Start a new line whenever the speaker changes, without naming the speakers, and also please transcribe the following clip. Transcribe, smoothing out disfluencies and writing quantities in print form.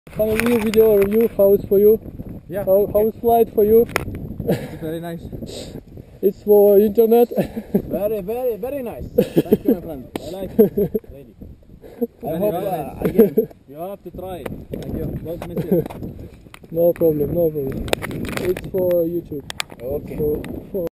Can a new video review house for you?
Yeah.
House flight for you?
It's very nice.
It's for internet.
Very nice. Thank you, my friend. I like it. Lady. I hope again. You have to try it. Thank you. Don't miss it.
No problem, no problem. It's for YouTube.
Okay.
For